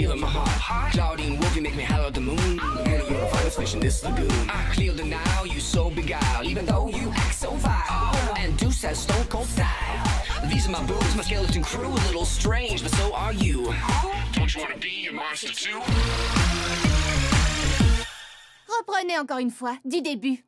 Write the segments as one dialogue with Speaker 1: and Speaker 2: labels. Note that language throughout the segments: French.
Speaker 1: stealing my heart. Claudine Wolf, you make me holler at the moon. Girl, you're the finest fish in this lagoon. Clear the now, you so beguiled, even though you act so vile. And Deuce has stone cold style. These are my boobs, my skeleton crew. A little strange, but so are you. Don't you wanna be a monster too?
Speaker 2: Reprenez encore une fois, du début.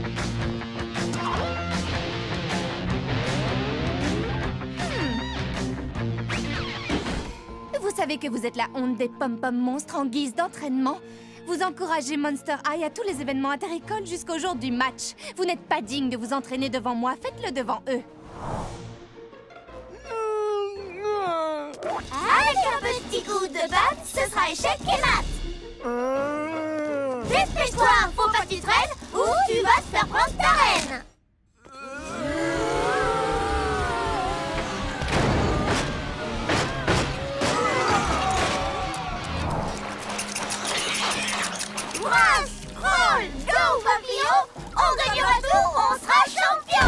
Speaker 2: Vous savez que vous êtes la honte des pom-pom monstres en guise d'entraînement. Vous encouragez Monster High à tous les événements inter-écoles jusqu'au jour du match. Vous n'êtes pas digne de vous entraîner devant moi, faites-le devant eux.
Speaker 3: Avec un petit coup de batte, ce sera échec et mat. Dépêche-toi, faut pas que tu traînes ou tu vas te faire prendre ta reine. Rush, roll, go papillon, on gagnera tout, on sera champion.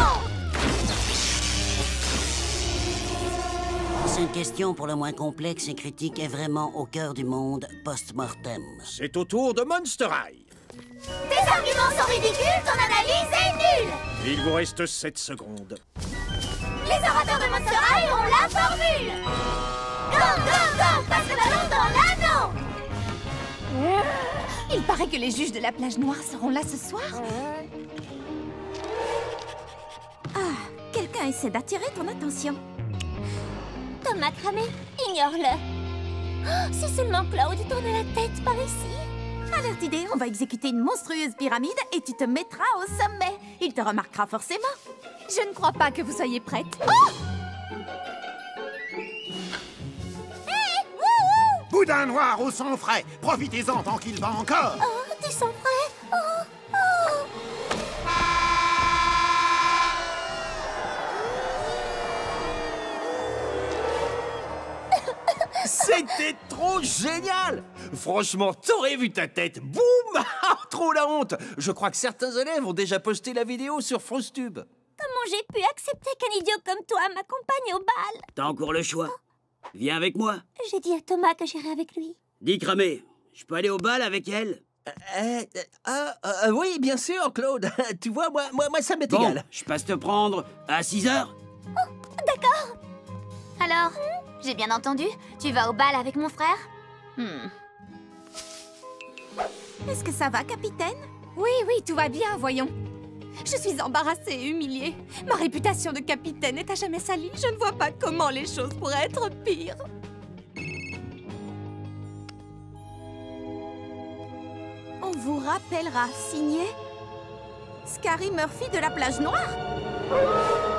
Speaker 4: Cette question pour le moins complexe et critique est vraiment au cœur du monde post-mortem.
Speaker 5: C'est au tour de Monster High.
Speaker 3: Tes arguments sont ridicules, ton analyse est nulle.
Speaker 5: Il vous reste 7 secondes.
Speaker 3: Les orateurs de Monster High ont la formule. Go, go, go, passe le ballon dans l'anneau.
Speaker 2: Il paraît que les juges de la plage noire seront là ce soir. Ah, quelqu'un essaie d'attirer ton attention.
Speaker 3: Thomas cramé, ignore-le. Oh, si seulement Claude tournait la tête par ici.
Speaker 2: Alerte idée, on va exécuter une monstrueuse pyramide et tu te mettras au sommet. Il te remarquera forcément. Je ne crois pas que vous soyez prête. Oh!
Speaker 6: Boudin noir au sang frais. Profitez-en tant qu'il va encore.
Speaker 3: Oh, du sang frais. Oh, oh.
Speaker 5: C'était trop génial! Franchement, t'aurais vu ta tête. Boum! Trop la honte! Je crois que certains élèves ont déjà posté la vidéo sur FrozeTube.
Speaker 3: Comment j'ai pu accepter qu'un idiot comme toi m'accompagne au bal?
Speaker 4: T'as encore le choix. Viens avec moi.
Speaker 3: J'ai dit à Thomas que j'irai avec lui.
Speaker 4: Dis cramé, je peux aller au bal avec elle?
Speaker 5: Oui, bien sûr, Claude. Tu vois, moi ça m'est
Speaker 4: Bon,
Speaker 5: égal.
Speaker 4: je passe te prendre à 6h.
Speaker 3: D'accord. Alors, j'ai bien entendu, tu vas au bal avec mon frère?
Speaker 2: Est-ce que ça va, capitaine? Oui, oui, tout va bien, voyons. Je suis embarrassée et humiliée. Ma réputation de capitaine est à jamais salie. Je ne vois pas comment les choses pourraient être pires. On vous rappellera, signé Scary Murphy de la plage noire.